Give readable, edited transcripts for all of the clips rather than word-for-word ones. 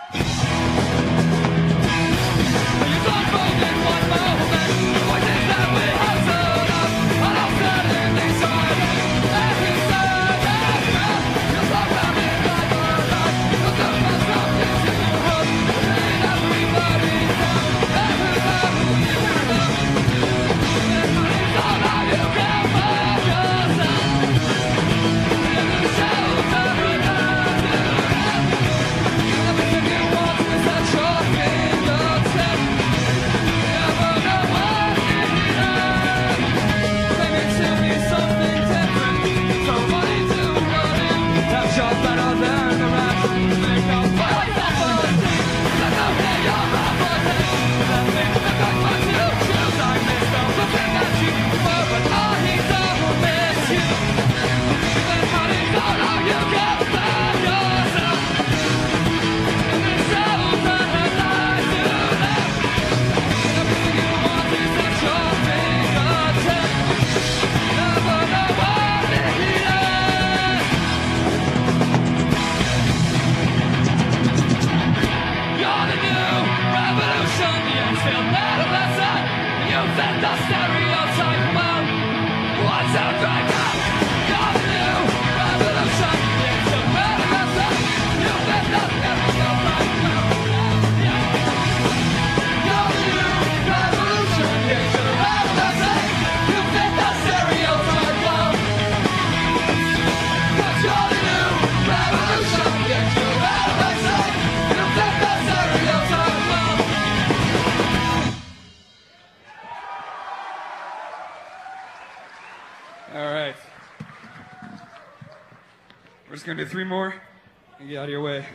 We're just gonna do 3 more and get out of your way.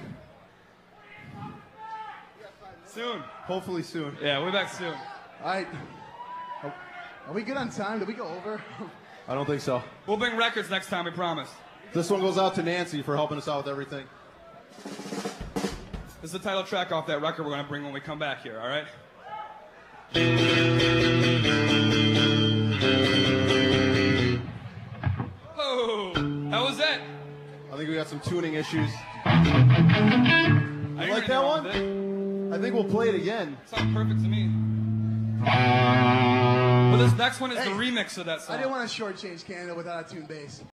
Soon. Hopefully soon. Yeah, we'll be back soon. All right. Are we good on time? Did we go over? I don't think so. We'll bring records next time, we promise. This one goes out to Nancy for helping us out with everything. This is the title track off that record we're gonna bring when we come back here, all right? Oh, how was that? I think we got some tuning issues. I like that one? I think we'll play it again. Sounds perfect to me. But this next one is the remix of that song. I didn't want to shortchange Canada without a tuned bass.